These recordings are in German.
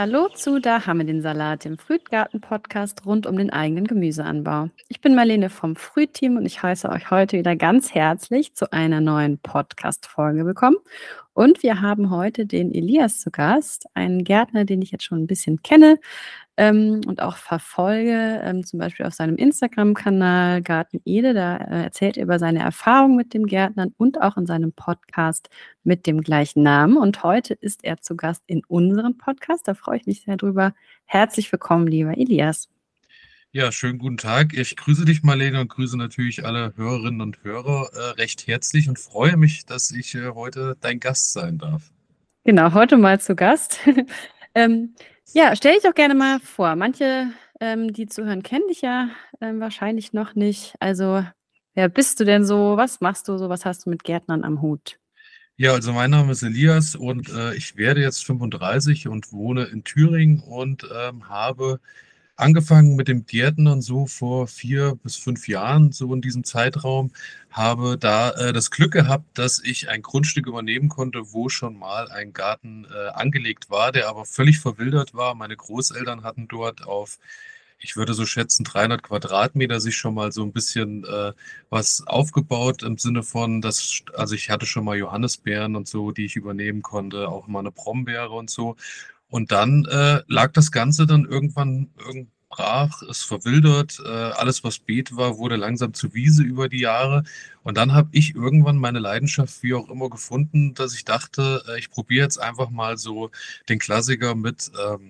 Hallo zu Da haben wir den Salat, dem Frühgarten-Podcast rund um den eigenen Gemüseanbau. Ich bin Marlene vom Frühteam und ich heiße euch heute wieder ganz herzlich zu einer neuen Podcast-Folge willkommen. Und wir haben heute den Elias zu Gast, einen Gärtner, den ich jetzt schon ein bisschen kenne, und auch verfolge, zum Beispiel auf seinem Instagram-Kanal Garten Ede. Da erzählt er über seine Erfahrungen mit dem Gärtnern und auch in seinem Podcast mit dem gleichen Namen. Und heute ist er zu Gast in unserem Podcast. Da freue ich mich sehr drüber. Herzlich willkommen, lieber Elias. Ja, schönen guten Tag. Ich grüße dich, Marlene, und grüße natürlich alle Hörerinnen und Hörer recht herzlich und freue mich, dass ich heute dein Gast sein darf. Genau, heute mal zu Gast. ähm, ja, stell dich doch gerne mal vor. Manche, die zuhören, kennen dich ja wahrscheinlich noch nicht. Also, wer bist du denn so? Was machst du so? Was hast du mit Gärtnern am Hut? Ja, also mein Name ist Elias und ich werde jetzt 35 und wohne in Thüringen und habe angefangen mit dem Gärtnern so vor 4 bis 5 Jahren, so in diesem Zeitraum, habe da das Glück gehabt, dass ich ein Grundstück übernehmen konnte, wo schon mal ein Garten angelegt war, der aber völlig verwildert war. Meine Großeltern hatten dort auf, ich würde so schätzen, 300 Quadratmeter sich schon mal so ein bisschen was aufgebaut im Sinne von, dass, also ich hatte schon mal Johannisbeeren und so, die ich übernehmen konnte, auch mal eine Brombeere und so. Und dann lag das Ganze dann irgendwann brach, es verwildert, alles, was Beet war, wurde langsam zu Wiese über die Jahre. Und dann habe ich irgendwann meine Leidenschaft, wie auch immer, gefunden, dass ich dachte, ich probiere jetzt einfach mal so den Klassiker mit,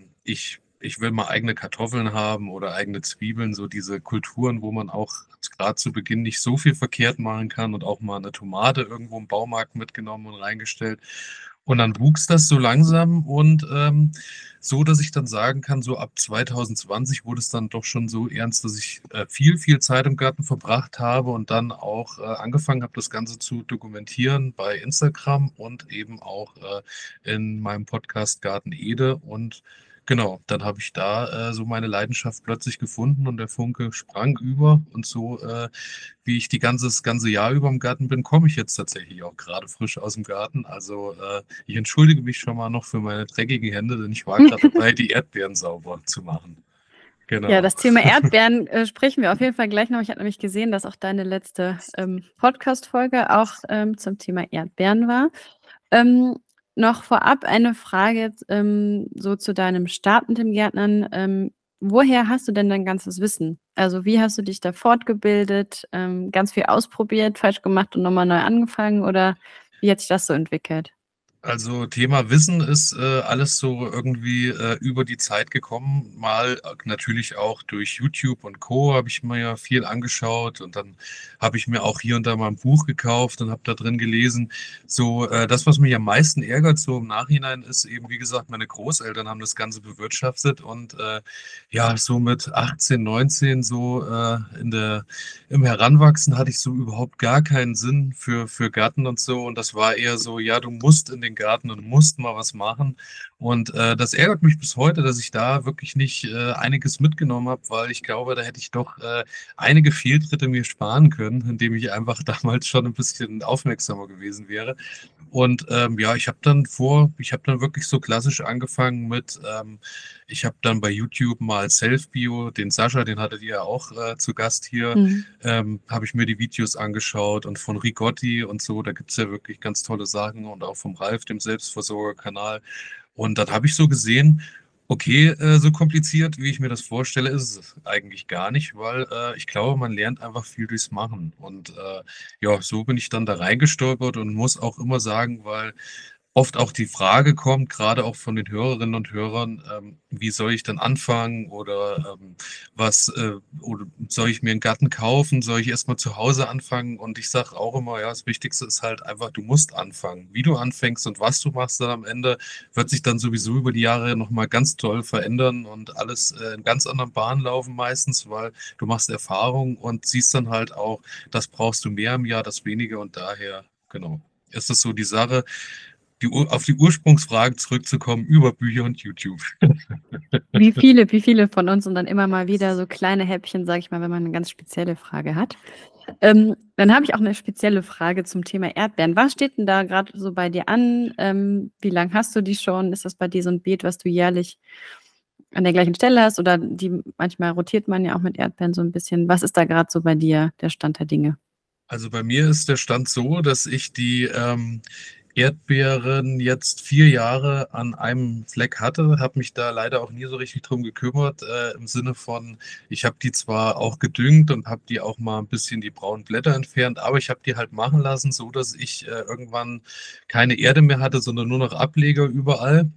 ich will mal eigene Kartoffeln haben oder eigene Zwiebeln, so diese Kulturen, wo man auch gerade zu Beginn nicht so viel verkehrt machen kann und auch mal eine Tomate irgendwo im Baumarkt mitgenommen und reingestellt. Und dann wuchs das so langsam und so, dass ich dann sagen kann, so ab 2020 wurde es dann doch schon so ernst, dass ich viel Zeit im Garten verbracht habe und dann auch angefangen habe, das Ganze zu dokumentieren bei Instagram und eben auch in meinem Podcast Garten Ede. Und genau, dann habe ich da so meine Leidenschaft plötzlich gefunden und der Funke sprang über und so, wie ich das ganze Jahr über im Garten bin, komme ich jetzt tatsächlich auch gerade frisch aus dem Garten. Also ich entschuldige mich schon mal noch für meine dreckigen Hände, denn ich war gerade dabei, die Erdbeeren sauber zu machen. Ja, Genau. das Thema Erdbeeren sprechen wir auf jeden Fall gleich noch. Ich habe nämlich gesehen, dass auch deine letzte Podcast-Folge auch zum Thema Erdbeeren war. Ähm, noch vorab eine Frage jetzt, so zu deinem Start mit dem Gärtnern. Woher hast du denn dein ganzes Wissen? Also wie hast du dich da fortgebildet, ganz viel ausprobiert, falsch gemacht und nochmal neu angefangen oder wie hat sich das so entwickelt? Also Thema Wissen ist alles so irgendwie über die Zeit gekommen. Mal natürlich auch durch YouTube und Co. habe ich mir ja viel angeschaut und dann habe ich mir auch hier und da mal ein Buch gekauft und habe da drin gelesen. So das, was mich am meisten ärgert so im Nachhinein, ist eben, wie gesagt, meine Großeltern haben das Ganze bewirtschaftet und ja, so mit 18, 19 so im Heranwachsen hatte ich so überhaupt gar keinen Sinn für Garten und so. Und das war eher so, ja, du musst in den Garten und musst mal was machen. Und das ärgert mich bis heute, dass ich da wirklich nicht einiges mitgenommen habe, weil ich glaube, da hätte ich doch einige Fehltritte mir sparen können, indem ich einfach damals schon ein bisschen aufmerksamer gewesen wäre. Und ja, ich habe dann wirklich so klassisch angefangen mit, ich habe dann bei YouTube mal Self-Bio, den Sascha, den hattet ihr ja auch zu Gast hier, Mhm. habe ich mir die Videos angeschaut und von Rigotti und so, da gibt es ja wirklich ganz tolle Sachen und auch vom Ralf, dem Selbstversorgerkanal. Und dann habe ich so gesehen, okay, so kompliziert, wie ich mir das vorstelle, ist es eigentlich gar nicht, weil ich glaube, man lernt einfach viel durchs Machen. Und ja, so bin ich dann da reingestolpert und muss auch immer sagen, weil oft auch die Frage kommt, gerade auch von den Hörerinnen und Hörern, wie soll ich dann anfangen oder oder soll ich mir einen Garten kaufen, soll ich erstmal zu Hause anfangen? Und ich sage auch immer, ja, das Wichtigste ist halt einfach, du musst anfangen. Wie du anfängst und was du machst dann am Ende, wird sich dann sowieso über die Jahre nochmal ganz toll verändern und alles in ganz anderen Bahnen laufen meistens, weil du machst Erfahrung und siehst dann halt auch, das brauchst du mehr im Jahr, das weniger und daher, genau. Ist das so die Sache? auf die Ursprungsfrage zurückzukommen über Bücher und YouTube. Wie viele von uns und dann immer mal wieder so kleine Häppchen, sage ich mal, wenn man eine ganz spezielle Frage hat. Dann habe ich auch eine spezielle Frage zum Thema Erdbeeren. Was steht denn da gerade so bei dir an? Wie lange hast du die schon? Ist das bei dir so ein Beet, was du jährlich an der gleichen Stelle hast oder manchmal rotiert man ja auch mit Erdbeeren so ein bisschen. Was ist da gerade so bei dir der Stand der Dinge? Also bei mir ist der Stand so, dass ich die Erdbeeren jetzt 4 Jahre an einem Fleck hatte, habe mich da leider auch nie so richtig drum gekümmert, im Sinne von, ich habe die zwar auch gedüngt und habe die auch mal ein bisschen die braunen Blätter entfernt, aber ich habe die halt machen lassen, so dass ich irgendwann keine Erde mehr hatte, sondern nur noch Ableger überall.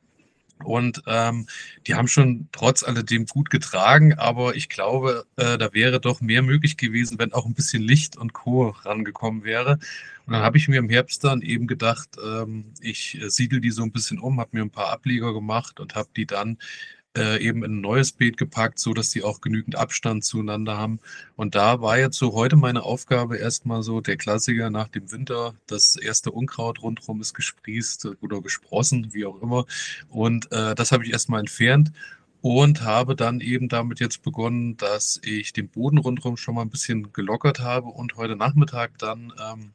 Und die haben schon trotz alledem gut getragen, aber ich glaube, da wäre doch mehr möglich gewesen, wenn auch ein bisschen Licht und Co. rangekommen wäre. Und dann habe ich mir im Herbst dann eben gedacht, ich siedel die so ein bisschen um, habe mir ein paar Ableger gemacht und habe die dann eben in ein neues Beet gepackt, so dass die auch genügend Abstand zueinander haben. Und da war jetzt so heute meine Aufgabe erstmal so der Klassiker nach dem Winter. Das erste Unkraut rundherum ist gesprießt oder gesprossen, wie auch immer. Und das habe ich erstmal entfernt und habe dann eben damit jetzt begonnen, dass ich den Boden rundherum schon mal ein bisschen gelockert habe und heute Nachmittag dann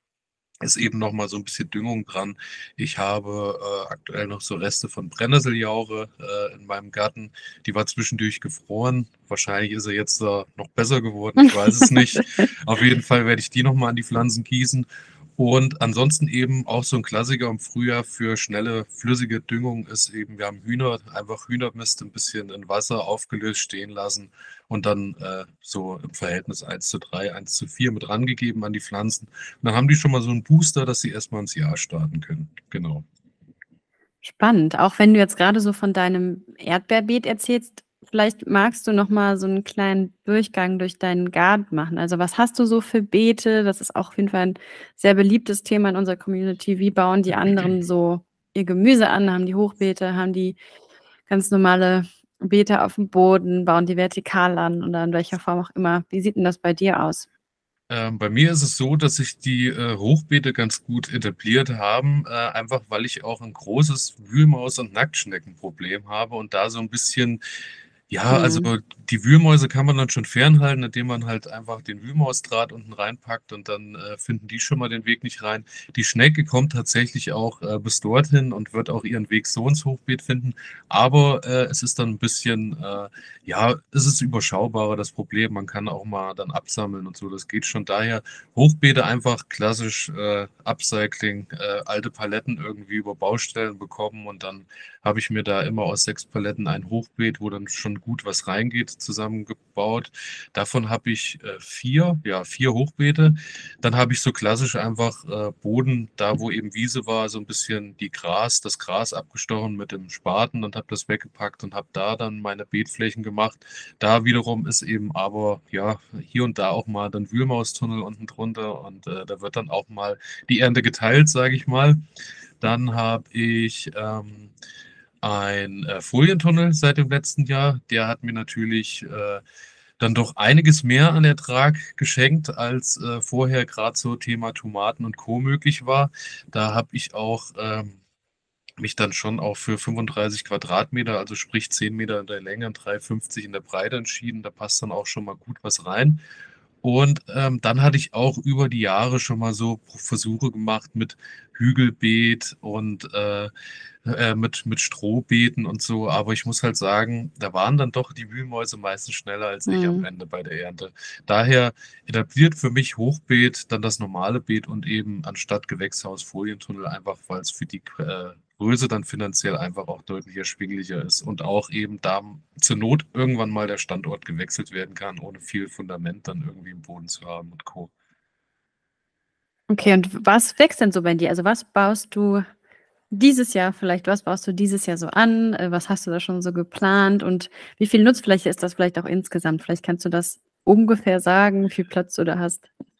ist eben noch mal so ein bisschen Düngung dran. Ich habe aktuell noch so Reste von Brennnesseljauche in meinem Garten. Die war zwischendurch gefroren. Wahrscheinlich ist er jetzt noch besser geworden. Ich weiß es nicht. Auf jeden Fall werde ich die noch mal an die Pflanzen gießen. Und ansonsten eben auch so ein Klassiker im Frühjahr für schnelle, flüssige Düngung ist eben, wir haben Hühner, einfach Hühnermist ein bisschen in Wasser aufgelöst stehen lassen und dann so im Verhältnis 1:3, 1:4 mit rangegeben an die Pflanzen. Und dann haben die schon mal so einen Booster, dass sie erstmal ins Jahr starten können. Genau. Spannend. Auch wenn du jetzt gerade so von deinem Erdbeerbeet erzählst, vielleicht magst du noch mal so einen kleinen Durchgang durch deinen Garten machen. Also, was hast du so für Beete? Das ist auch auf jeden Fall ein sehr beliebtes Thema in unserer Community. Wie bauen die anderen so ihr Gemüse an? Haben die Hochbeete? Haben die ganz normale Beete auf dem Boden? Bauen die vertikal an oder in welcher Form auch immer? Wie sieht denn das bei dir aus? Bei mir ist es so, dass sich die Hochbeete ganz gut etabliert haben, einfach weil ich auch ein großes Wühlmaus- und Nacktschneckenproblem habe und da so ein bisschen, ja, also Mhm. die Wühlmäuse kann man dann schon fernhalten, indem man halt einfach den Wühlmausdraht unten reinpackt und dann finden die schon mal den Weg nicht rein. Die Schnecke kommt tatsächlich auch bis dorthin und wird auch ihren Weg so ins Hochbeet finden, aber es ist dann ein bisschen ja, es ist überschaubarer, das Problem. Man kann auch mal dann absammeln und so. Das geht schon. Daher Hochbeete einfach klassisch Upcycling, alte Paletten irgendwie über Baustellen bekommen und dann habe ich mir da immer aus 6 Paletten ein Hochbeet, wo dann schon gut was reingeht, zusammengebaut. Davon habe ich 4, ja, 4 Hochbeete. Dann habe ich so klassisch einfach Boden, da wo eben Wiese war, so ein bisschen das Gras abgestochen mit dem Spaten und habe das weggepackt und habe da dann meine Beetflächen gemacht. Da wiederum ist eben aber ja hier und da auch mal dann Wühlmaustunnel unten drunter und da wird dann auch mal die Ernte geteilt, sage ich mal. Dann habe ich ein Folientunnel seit dem letzten Jahr. Der hat mir natürlich dann doch einiges mehr an Ertrag geschenkt, als vorher gerade so Thema Tomaten und Co. möglich war. Da habe ich auch mich dann schon auch für 35 Quadratmeter, also sprich 10 Meter in der Länge und 3,50 in der Breite entschieden. Da passt dann auch schon mal gut was rein. Und dann hatte ich auch über die Jahre schon mal so Versuche gemacht mit Hügelbeet und mit Strohbeeten und so. Aber ich muss halt sagen, da waren dann doch die Wühlmäuse meistens schneller als ich am Mhm. Ende bei der Ernte. Daher etabliert für mich Hochbeet, dann das normale Beet und eben anstatt Gewächshaus Folientunnel, einfach weil es für die Größe dann finanziell einfach auch deutlich erschwinglicher ist und auch eben da zur Not irgendwann mal der Standort gewechselt werden kann, ohne viel Fundament dann irgendwie im Boden zu haben und Co. Okay, und was wächst denn so bei dir? Also, was baust du dieses Jahr vielleicht, was baust du dieses Jahr so an? Was hast du da schon so geplant und wie viel Nutzfläche ist das vielleicht auch insgesamt? Vielleicht kannst du das ungefähr sagen, wie viel Platz du da hast?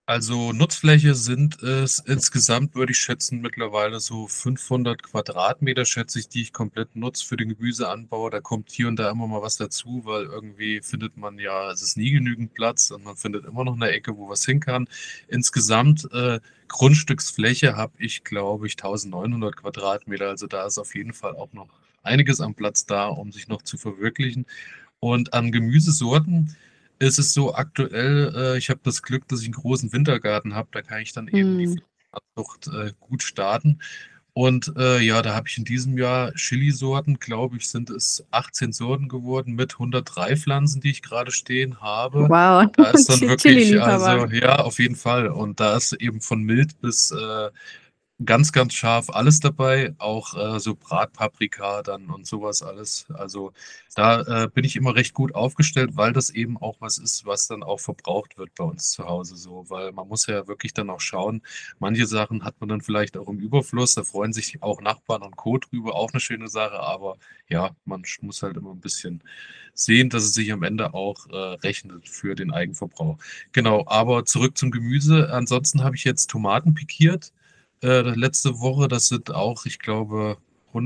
Also Nutzfläche sind es insgesamt, würde ich schätzen, mittlerweile so 500 Quadratmeter, schätze ich, die ich komplett nutze für den Gemüseanbau. Da kommt hier und da immer mal was dazu, weil irgendwie findet man ja, es ist nie genügend Platz und man findet immer noch eine Ecke, wo was hin kann. Insgesamt Grundstücksfläche habe ich, glaube ich, 1900 Quadratmeter. Also da ist auf jeden Fall auch noch einiges an Platz da, um sich noch zu verwirklichen. Und an Gemüsesorten ist es so aktuell, ich habe das Glück, dass ich einen großen Wintergarten habe, da kann ich dann eben die Mhm. Pflanzenzucht gut starten. Und ja, da habe ich in diesem Jahr Chili-Sorten, glaube ich, sind es 18 Sorten geworden mit 103 Pflanzen, die ich gerade stehen habe. Wow, Da ist dann wirklich, Chili-Liebhaber. also ja, auf jeden Fall. Und da ist eben von mild bis ganz, ganz scharf alles dabei, auch so Bratpaprika dann und sowas alles. Also da bin ich immer recht gut aufgestellt, weil das eben auch was ist, was dann auch verbraucht wird bei uns zu Hause so, weil man muss ja wirklich dann auch schauen, manche Sachen hat man dann vielleicht auch im Überfluss, da freuen sich auch Nachbarn und Co. drüber, auch eine schöne Sache, aber ja, man muss halt immer ein bisschen sehen, dass es sich am Ende auch rechnet für den Eigenverbrauch. Genau, aber zurück zum Gemüse. Ansonsten habe ich jetzt Tomaten pikiert letzte Woche. Das sind auch, ich glaube,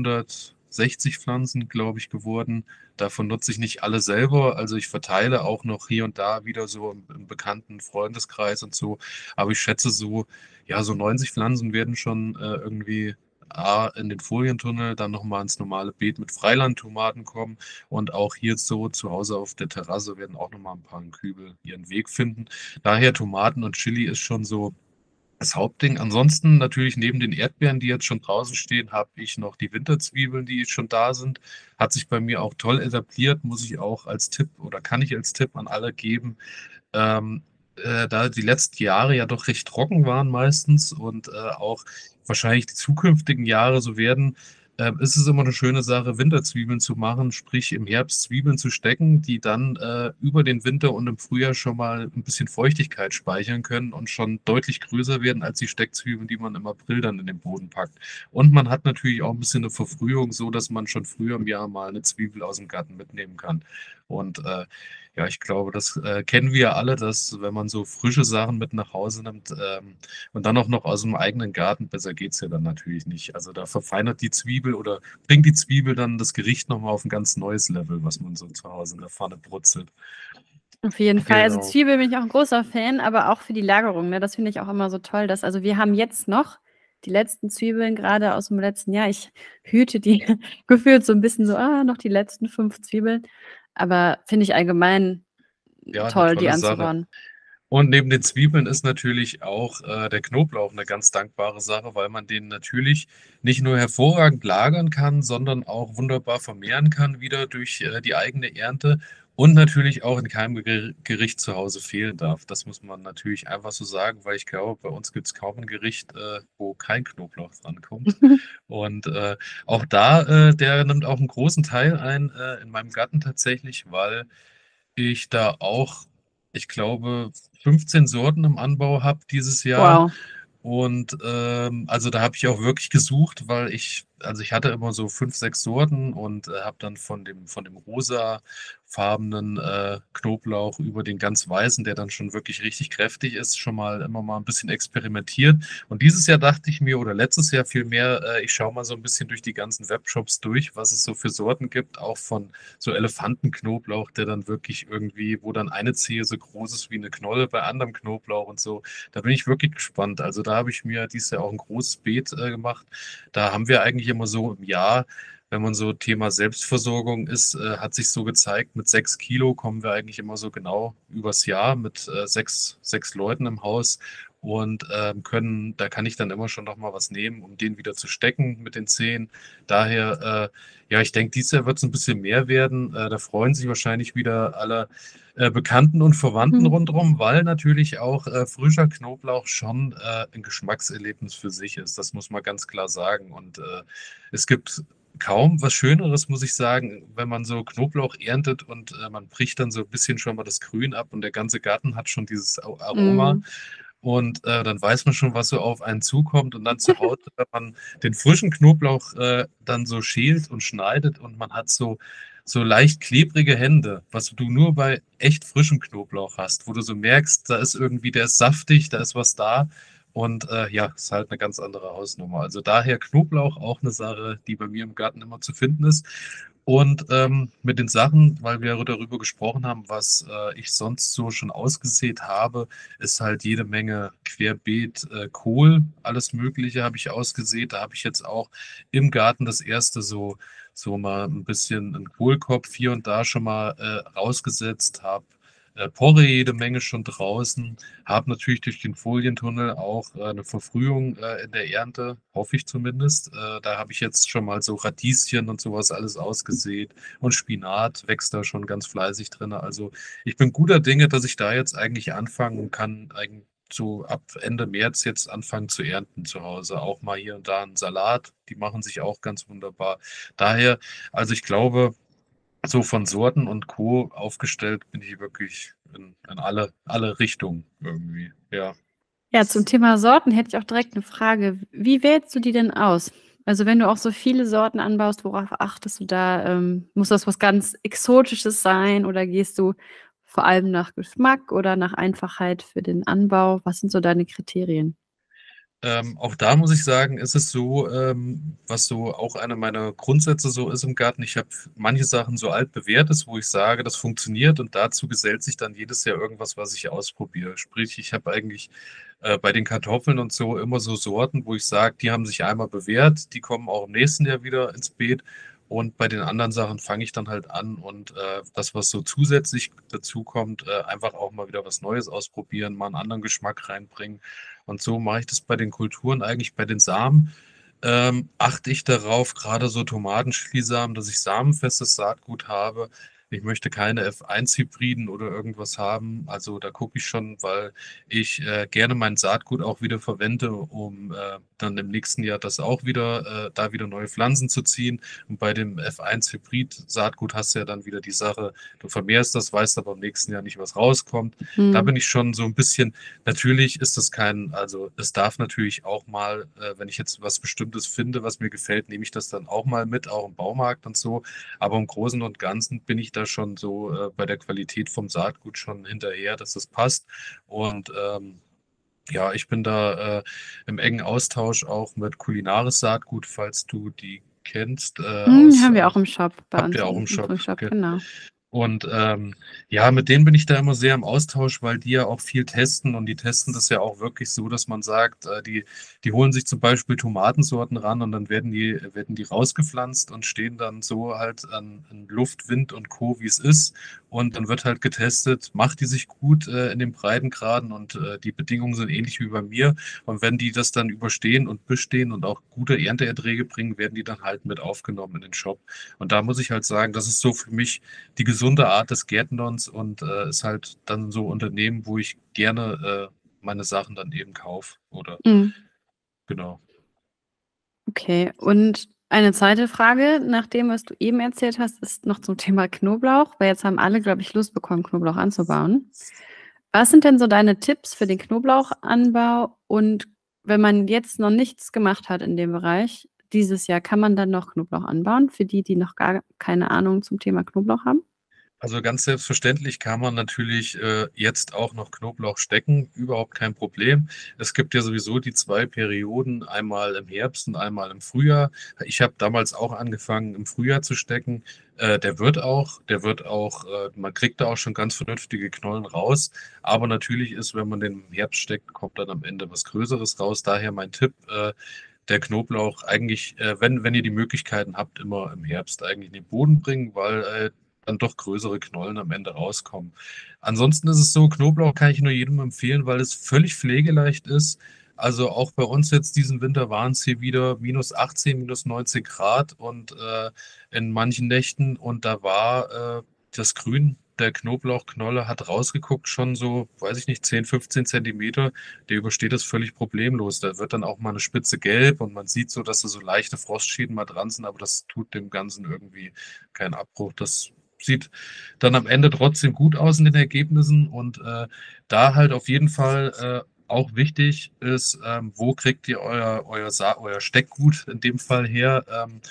160 Pflanzen, glaube ich, geworden. Davon nutze ich nicht alle selber. Also ich verteile auch noch hier und da wieder so im bekannten Freundeskreis und so. Aber ich schätze so, ja, so 90 Pflanzen werden schon irgendwie A, in den Folientunnel, dann nochmal ins normale Beet mit Freilandtomaten kommen. Und auch hier so zu Hause auf der Terrasse werden auch nochmal ein paar Kübel ihren Weg finden. Daher Tomaten und Chili ist schon so das Hauptding. Ansonsten natürlich neben den Erdbeeren, die jetzt schon draußen stehen, habe ich noch die Winterzwiebeln, die schon da sind. Hat sich bei mir auch toll etabliert, muss ich auch als Tipp oder kann ich als Tipp an alle geben. Ähm, Da die letzten Jahre ja doch recht trocken waren meistens und auch wahrscheinlich die zukünftigen Jahre so werden, ist es immer eine schöne Sache, Winterzwiebeln zu machen, sprich im Herbst Zwiebeln zu stecken, die dann über den Winter und im Frühjahr schon mal ein bisschen Feuchtigkeit speichern können und schon deutlich größer werden als die Steckzwiebeln, die man im April dann in den Boden packt. Und man hat natürlich auch ein bisschen eine Verfrühung, so dass man schon früher im Jahr mal eine Zwiebel aus dem Garten mitnehmen kann. Und ja, ich glaube, das kennen wir ja alle, dass wenn man so frische Sachen mit nach Hause nimmt und dann auch noch aus dem eigenen Garten, besser geht's ja dann natürlich nicht. Also da verfeinert die Zwiebel oder bringt die Zwiebel dann das Gericht nochmal auf ein ganz neues Level, was man so zu Hause in der Pfanne brutzelt. Auf jeden Fall. Also Genau. Zwiebel bin ich auch ein großer Fan, aber auch für die Lagerung, ne? Das finde ich auch immer so toll, dass also wir haben jetzt noch die letzten Zwiebeln gerade aus dem letzten Jahr. Ich hüte die gefühlt so ein bisschen so, noch die letzten 5 Zwiebeln. Aber finde ich allgemein Ja, eine toll, die tolle Sache. anzubauen. Und neben den Zwiebeln ist natürlich auch der Knoblauch eine ganz dankbare Sache, weil man den natürlich nicht nur hervorragend lagern kann, sondern auch wunderbar vermehren kann wieder durch die eigene Ernte und natürlich auch in keinem Gericht zu Hause fehlen darf. Das muss man natürlich einfach so sagen, weil ich glaube, bei uns gibt es kaum ein Gericht, wo kein Knoblauch drankommt. Und auch da, der nimmt auch einen großen Teil ein in meinem Garten tatsächlich, weil ich da auch, ich glaube, 15 Sorten im Anbau habe dieses Jahr. Wow. Und also da habe ich auch wirklich gesucht, weil also ich hatte immer so 5, 6 Sorten und habe dann von dem rosafarbenen Knoblauch über den ganz weißen, der dann schon wirklich richtig kräftig ist, schon mal immer mal ein bisschen experimentiert. Und dieses Jahr dachte ich mir, oder letztes Jahr vielmehr, ich schaue mal so ein bisschen durch die ganzen Webshops durch, was es so für Sorten gibt, auch von so Elefantenknoblauch, der dann wirklich irgendwie, wo dann eine Zehe so groß ist wie eine Knolle bei anderem Knoblauch und so. Da bin ich wirklich gespannt. Also da habe ich mir dieses Jahr auch ein großes Beet gemacht. Da haben wir eigentlich immer so im Jahr, wenn man so Thema Selbstversorgung ist, hat sich so gezeigt, mit 6 Kilo kommen wir eigentlich immer so genau übers Jahr mit sechs Leuten im Haus und da kann ich dann immer schon noch mal was nehmen, um den wieder zu stecken mit den Zehen. Daher, ja, ich denke, dieses Jahr wird es ein bisschen mehr werden. Da freuen sich wahrscheinlich wieder alle Bekannten und Verwandten Mhm. rundherum, weil natürlich auch frischer Knoblauch schon ein Geschmackserlebnis für sich ist. Das muss man ganz klar sagen. Und es gibt kaum was Schöneres, muss ich sagen, wenn man so Knoblauch erntet und man bricht dann so ein bisschen schon mal das Grün ab und der ganze Garten hat schon dieses Aroma. Mhm. Und dann weiß man schon, was so auf einen zukommt. Und dann zu Hause, wenn man den frischen Knoblauch dann so schält und schneidet und man hat so so leicht klebrige Hände, was du nur bei echt frischem Knoblauch hast, wo du so merkst, da ist irgendwie, der ist saftig, da ist was da. Und ja, ist halt eine ganz andere Hausnummer. Also daher Knoblauch auch eine Sache, die bei mir im Garten immer zu finden ist. Und mit den Sachen, weil wir darüber gesprochen haben, was ich sonst so schon ausgesät habe, ist halt jede Menge querbeet Kohl, alles Mögliche habe ich ausgesät. Da habe ich jetzt auch im Garten das erste so mal ein bisschen einen Kohlkopf hier und da schon mal rausgesetzt, habe Porree jede Menge schon draußen, habe natürlich durch den Folientunnel auch eine Verfrühung in der Ernte, hoffe ich zumindest. Da habe ich jetzt schon mal so Radieschen und sowas alles ausgesät und Spinat wächst da schon ganz fleißig drin. Also ich bin guter Dinge, dass ich da jetzt eigentlich anfangen kann, eigentlich so ab Ende März jetzt anfangen zu ernten zu Hause. Auch mal hier und da einen Salat, die machen sich auch ganz wunderbar. Daher, also ich glaube, so von Sorten und Co. aufgestellt bin ich wirklich in alle Richtungen irgendwie. Ja. Ja, zum Thema Sorten hätte ich auch direkt eine Frage. Wie wählst du die denn aus? Also wenn du auch so viele Sorten anbaust, worauf achtest du da? Muss das was ganz Exotisches sein oder gehst du vor allem nach Geschmack oder nach Einfachheit für den Anbau? Was sind so deine Kriterien? Auch da muss ich sagen, ist es so, was so auch einer meiner Grundsätze so ist im Garten. Ich habe manche Sachen so altbewährtes, wo ich sage, das funktioniert und dazu gesellt sich dann jedes Jahr irgendwas, was ich ausprobiere. Sprich, ich habe eigentlich bei den Kartoffeln und so immer so Sorten, wo ich sage, die haben sich einmal bewährt, die kommen auch im nächsten Jahr wieder ins Beet. Und bei den anderen Sachen fange ich dann halt an und das, was so zusätzlich dazu kommt, einfach auch mal wieder was Neues ausprobieren, mal einen anderen Geschmack reinbringen. Und so mache ich das bei den Kulturen, eigentlich bei den Samen. Achte ich darauf, gerade so Tomatenschließsamen, dass ich samenfestes Saatgut habe. Ich möchte keine F1-Hybriden oder irgendwas haben. Also da gucke ich schon, weil ich gerne mein Saatgut auch wieder verwende, um dann im nächsten Jahr das auch wieder, da wieder neue Pflanzen zu ziehen. Und bei dem F1-Hybrid-Saatgut hast du ja dann wieder die Sache, du vermehrst das, weißt aber im nächsten Jahr nicht, was rauskommt. Da bin ich schon so ein bisschen. Natürlich ist das kein, also es darf natürlich auch mal, wenn ich jetzt was Bestimmtes finde, was mir gefällt, nehme ich das dann auch mal mit, auch im Baumarkt und so. Aber im Großen und Ganzen bin ich da schon so bei der Qualität vom Saatgut schon hinterher, dass das passt. Und ja, ich bin da im engen Austausch auch mit Kulinaris Saatgut, falls du die kennst, Haben wir auch im Shop bei habt uns ihr auch im im Shop. Frühshop, genau. Und ja, mit denen bin ich da immer sehr im Austausch, weil die ja auch viel testen und die testen das ja auch wirklich so, dass man sagt, die holen sich zum Beispiel Tomatensorten ran und dann werden die rausgepflanzt und stehen dann so halt an Luft, Wind und Co., wie es ist. Und dann wird halt getestet, macht die sich gut in den Breitengraden und die Bedingungen sind ähnlich wie bei mir. Und wenn die das dann überstehen und bestehen und auch gute Ernteerträge bringen, werden die dann halt mit aufgenommen in den Shop. Und da muss ich halt sagen, das ist so für mich die gesunde Art des Gärtnerns und ist halt dann so Unternehmen, wo ich gerne meine Sachen dann eben kaufe oder Mhm. genau. Okay, und eine zweite Frage nach dem, was du eben erzählt hast, ist noch zum Thema Knoblauch, weil jetzt haben alle, glaube ich, Lust bekommen, Knoblauch anzubauen. Was sind denn so deine Tipps für den Knoblauchanbau? Und wenn man jetzt noch nichts gemacht hat in dem Bereich, dieses Jahr, kann man dann noch Knoblauch anbauen, für die, die noch gar keine Ahnung zum Thema Knoblauch haben? Also ganz selbstverständlich kann man natürlich jetzt auch noch Knoblauch stecken, überhaupt kein Problem. Es gibt ja sowieso die zwei Perioden, einmal im Herbst und einmal im Frühjahr. Ich habe damals auch angefangen, im Frühjahr zu stecken. Man kriegt da auch schon ganz vernünftige Knollen raus. Aber natürlich ist, wenn man den im Herbst steckt, kommt dann am Ende was Größeres raus. Daher mein Tipp, der Knoblauch eigentlich, wenn ihr die Möglichkeiten habt, immer im Herbst eigentlich in den Boden bringen, weil dann doch größere Knollen am Ende rauskommen. Ansonsten ist es so, Knoblauch kann ich nur jedem empfehlen, weil es völlig pflegeleicht ist. Also auch bei uns jetzt diesen Winter waren es hier wieder minus 18, minus 19 Grad und in manchen Nächten und da war das Grün der Knoblauchknolle hat rausgeguckt, schon so, weiß ich nicht, 10, 15 Zentimeter. Der übersteht das völlig problemlos. Da wird dann auch mal eine Spitze gelb und man sieht so, dass da so leichte Frostschäden mal dran sind, aber das tut dem Ganzen irgendwie keinen Abbruch. Das sieht dann am Ende trotzdem gut aus in den Ergebnissen und da halt auf jeden Fall auch wichtig ist, wo kriegt ihr euer Steckgut in dem Fall her?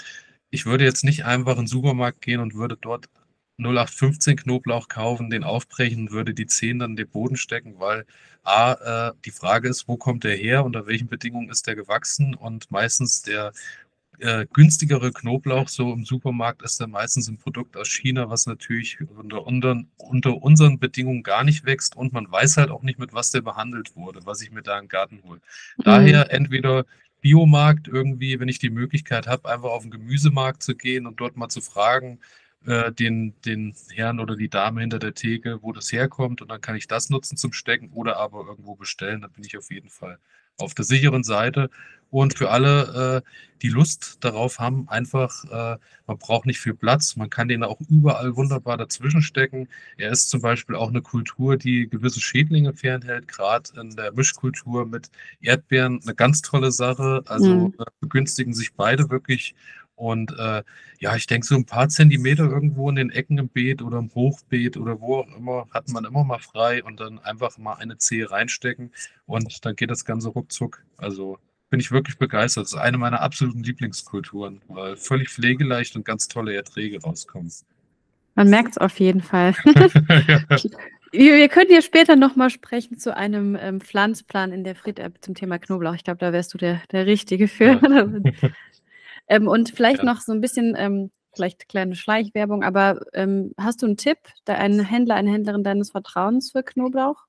ich würde jetzt nicht einfach in den Supermarkt gehen und würde dort 0815 Knoblauch kaufen, den aufbrechen, würde die 10 dann in den Boden stecken, weil die Frage ist, wo kommt der her, unter welchen Bedingungen ist der gewachsen, und meistens der günstigere Knoblauch so im Supermarkt ist dann meistens ein Produkt aus China, was natürlich unter unseren Bedingungen gar nicht wächst, und man weiß halt auch nicht, mit was der behandelt wurde, was ich mir da im Garten hole. Mhm. Daher entweder Biomarkt irgendwie, wenn ich die Möglichkeit habe, einfach auf den Gemüsemarkt zu gehen und dort mal zu fragen, den Herrn oder die Dame hinter der Theke, wo das herkommt, und dann kann ich das nutzen zum Stecken oder aber irgendwo bestellen. Da bin ich auf jeden Fall auf der sicheren Seite. Und für alle, die Lust darauf haben, einfach, man braucht nicht viel Platz, man kann den auch überall wunderbar dazwischen stecken. Er ist zum Beispiel auch eine Kultur, die gewisse Schädlinge fernhält, gerade in der Mischkultur mit Erdbeeren eine ganz tolle Sache. Also Mhm. begünstigen sich beide wirklich. Und ja, ich denke, so ein paar Zentimeter irgendwo in den Ecken im Beet oder im Hochbeet oder wo auch immer, hat man immer mal frei, und dann einfach mal eine Zehe reinstecken, und dann geht das Ganze ruckzuck. Also bin ich wirklich begeistert. Das ist eine meiner absoluten Lieblingskulturen, weil völlig pflegeleicht und ganz tolle Erträge rauskommen. Man merkt es auf jeden Fall. Ja. Wir können ja später nochmal sprechen zu einem Pflanzplan in der Fried-App zum Thema Knoblauch. Ich glaube, da wärst du der Richtige für. Und vielleicht Ja. noch so ein bisschen, vielleicht kleine Schleichwerbung, aber hast du einen Tipp, einen Händler, eine Händlerin deines Vertrauens für Knoblauch?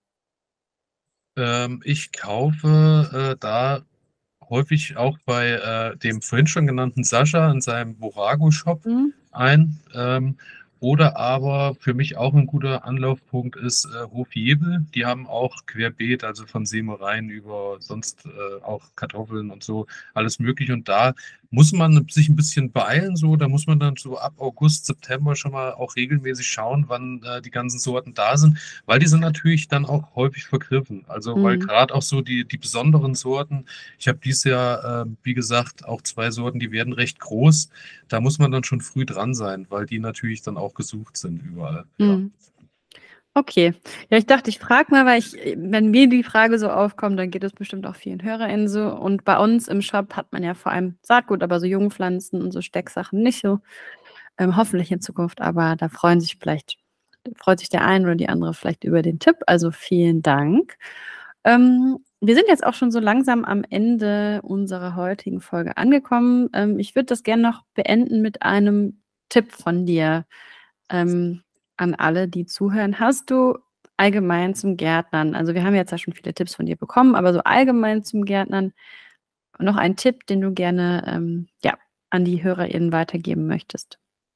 Ich kaufe da häufig auch bei dem vorhin schon genannten Sascha in seinem Borago-Shop Mhm. ein. Oder aber für mich auch ein guter Anlaufpunkt ist Hof Jebel. Die haben auch querbeet, also von Sämereien über sonst auch Kartoffeln und so, alles mögliche. Und da muss man sich ein bisschen beeilen, so. Da muss man dann so ab August, September schon mal auch regelmäßig schauen, wann die ganzen Sorten da sind, weil die sind natürlich dann auch häufig vergriffen. Also weil Mhm. gerade auch so die besonderen Sorten, ich habe dieses Jahr, wie gesagt, auch 2 Sorten, die werden recht groß. Da muss man dann schon früh dran sein, weil die natürlich dann auch gesucht sind überall. Ja. Mhm. Okay. Ja, ich dachte, ich frage mal, weil wenn mir die Frage so aufkommt, dann geht es bestimmt auch vielen HörerInnen so. Und bei uns im Shop hat man ja vor allem Saatgut, aber so Jungpflanzen und so Stecksachen nicht so. Hoffentlich in Zukunft, aber da freut sich der eine oder die andere vielleicht über den Tipp. Also vielen Dank. Wir sind jetzt auch schon so langsam am Ende unserer heutigen Folge angekommen. Ich würde das gerne noch beenden mit einem Tipp von dir. An alle, die zuhören. Hast du allgemein zum Gärtnern, also wir haben jetzt ja schon viele Tipps von dir bekommen, aber so allgemein zum Gärtnern noch einen Tipp, den du gerne ja, an die HörerInnen weitergeben möchtest?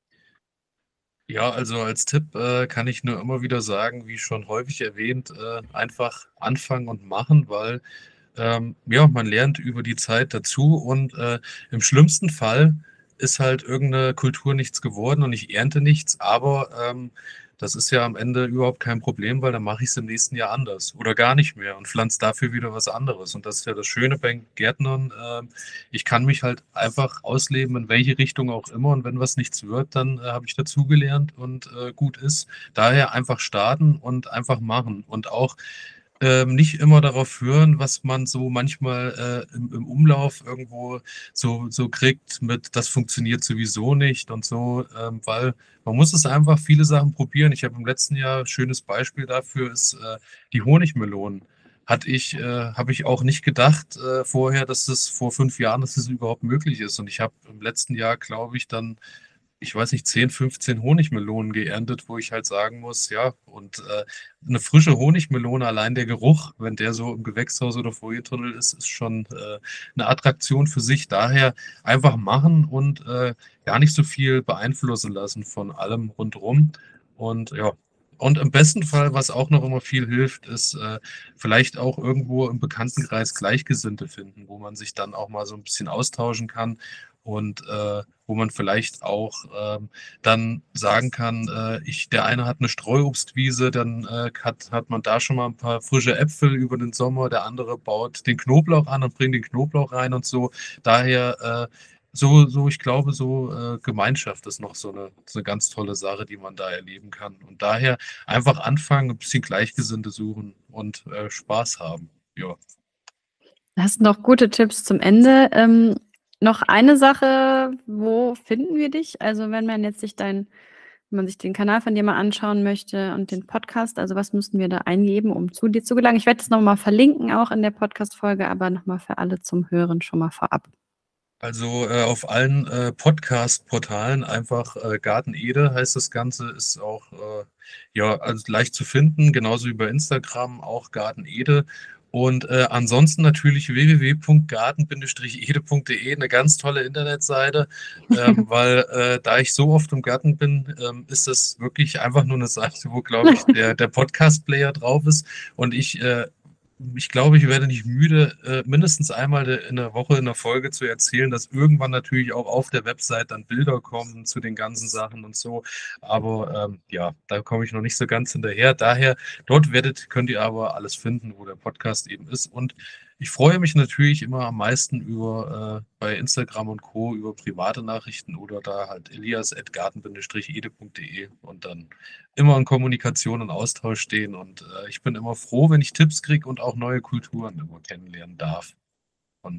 Ja, also als Tipp kann ich nur immer wieder sagen, wie schon häufig erwähnt, einfach anfangen und machen, weil ja, man lernt über die Zeit dazu, und im schlimmsten Fall ist halt irgendeine Kultur nichts geworden und ich ernte nichts, aber das ist ja am Ende überhaupt kein Problem, weil dann mache ich es im nächsten Jahr anders oder gar nicht mehr und pflanze dafür wieder was anderes. Und das ist ja das Schöne bei Gärtnern. Ich kann mich halt einfach ausleben, in welche Richtung auch immer. Und wenn was nichts wird, dann habe ich dazugelernt und gut ist. Daher einfach starten und einfach machen. Und auch nicht immer darauf hören, was man so manchmal im Umlauf irgendwo so kriegt mit, das funktioniert sowieso nicht und so, weil man muss es einfach viele Sachen probieren. Ich habe im letzten Jahr, ein schönes Beispiel dafür ist die Honigmelonen. Habe ich auch nicht gedacht vorher, dass das vor 5 Jahren, dass das überhaupt möglich ist. Und ich habe im letzten Jahr, glaube ich, dann, ich weiß nicht, 10, 15 Honigmelonen geerntet, wo ich halt sagen muss, ja, und eine frische Honigmelone, allein der Geruch, wenn der so im Gewächshaus oder Folientunnel ist, ist schon eine Attraktion für sich. Daher einfach machen und gar nicht so viel beeinflussen lassen von allem rundherum. Und ja, und im besten Fall, was auch noch immer viel hilft, ist vielleicht auch irgendwo im Bekanntenkreis Gleichgesinnte finden, wo man sich dann auch mal so ein bisschen austauschen kann, und wo man vielleicht auch dann sagen kann, der eine hat eine Streuobstwiese, dann hat man da schon mal ein paar frische Äpfel über den Sommer, der andere baut den Knoblauch an und bringt den Knoblauch rein und so. Daher ich glaube, Gemeinschaft ist noch so eine ganz tolle Sache, die man da erleben kann. Und daher einfach anfangen, ein bisschen Gleichgesinnte suchen und Spaß haben. Ja. Hast noch gute Tipps zum Ende. Noch eine Sache wo finden wir dich? Also wenn man jetzt wenn man sich den Kanal von dir mal anschauen möchte und den Podcast, also was müssten wir da eingeben, um zu dir zu gelangen? Ich werde das nochmal verlinken, auch in der Podcast-Folge, aber nochmal für alle zum Hören schon mal vorab. Also auf allen Podcast-Portalen einfach Garten Ede heißt das Ganze, ist auch ja, also leicht zu finden, genauso wie bei Instagram auch Garten Ede. Und ansonsten natürlich www.garten-ede.de, eine ganz tolle Internetseite, weil da ich so oft im Garten bin, ist das wirklich einfach nur eine Seite, wo, glaube ich, der Podcast-Player drauf ist. Und ich glaube, ich werde nicht müde, mindestens einmal in der Woche in der Folge zu erzählen, dass irgendwann natürlich auch auf der Website dann Bilder kommen zu den ganzen Sachen und so. Aber ja, da komme ich noch nicht so ganz hinterher. Daher, dort könnt ihr aber alles finden, wo der Podcast eben ist. Und ich freue mich natürlich immer am meisten bei Instagram und Co. über private Nachrichten oder da halt elias@garten-ede.de und dann immer in Kommunikation und Austausch stehen. Und ich bin immer froh, wenn ich Tipps kriege und auch neue Kulturen immer kennenlernen darf. Von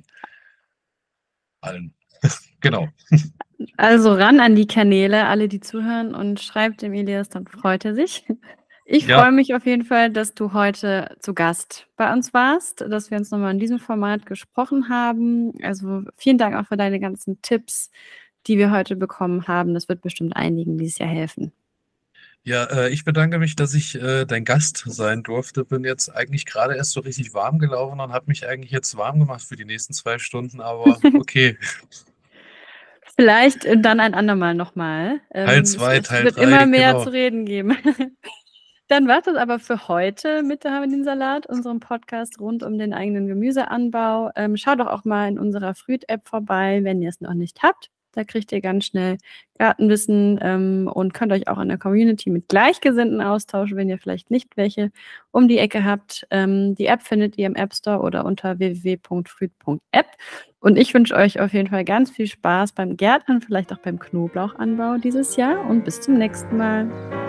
allen. Genau. Also ran an die Kanäle, alle, die zuhören, und schreibt dem Elias, dann freut er sich. Ich Ja, freue mich auf jeden Fall, dass du heute zu Gast bei uns warst, dass wir uns nochmal in diesem Format gesprochen haben. Also vielen Dank auch für deine ganzen Tipps, die wir heute bekommen haben. Das wird bestimmt einigen dieses Jahr helfen. ja, ich bedanke mich, dass ich dein Gast sein durfte. Bin jetzt eigentlich gerade erst so richtig warm gelaufen und habe mich eigentlich jetzt warm gemacht für die nächsten 2 Stunden, aber okay. Vielleicht dann ein andermal nochmal. Teil 2, Es Teil wird immer 3, mehr genau. zu reden geben. Dann war das aber für heute mit der Hamelin-Salat, unserem Podcast rund um den eigenen Gemüseanbau. Schaut doch auch mal in unserer Früht-App vorbei, wenn ihr es noch nicht habt. Da kriegt ihr ganz schnell Gartenwissen und könnt euch auch in der Community mit Gleichgesinnten austauschen, wenn ihr vielleicht nicht welche um die Ecke habt. Die App findet ihr im App Store oder unter www.früht.app. Und ich wünsche euch auf jeden Fall ganz viel Spaß beim Gärtnern, vielleicht auch beim Knoblauchanbau dieses Jahr und bis zum nächsten Mal.